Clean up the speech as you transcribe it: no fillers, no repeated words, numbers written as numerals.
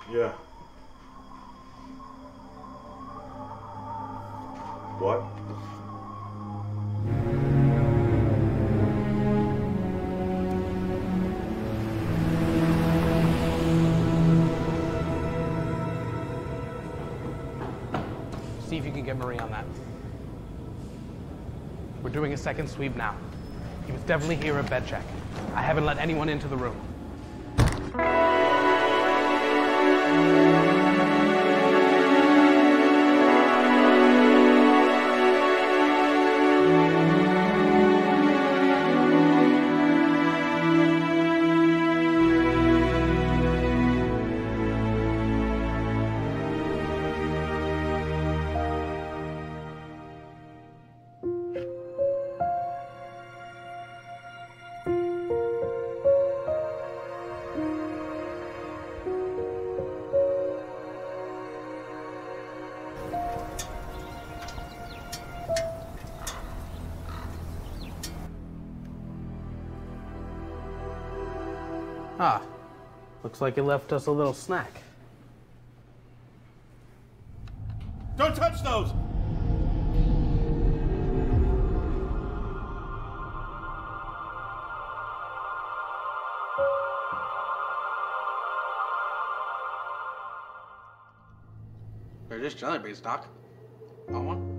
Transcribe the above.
Yeah. What? See if you can get Marie on that. We're doing a second sweep now. He was definitely here at bed check. I haven't let anyone into the room. Ah, looks like you left us a little snack. Don't touch those! They're just jelly beans, Doc. Want one?